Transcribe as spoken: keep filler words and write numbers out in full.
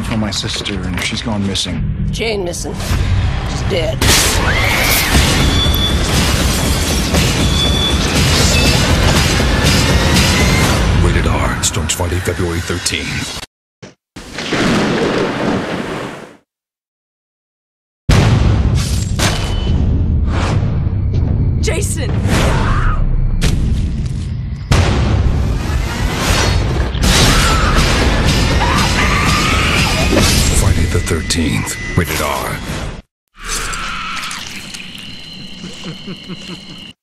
looking for my sister, and she's gone missing. She ain't missing. She's dead. Rated R. Starts Friday, February thirteenth. Jason! Friday the thirteenth. Rated R.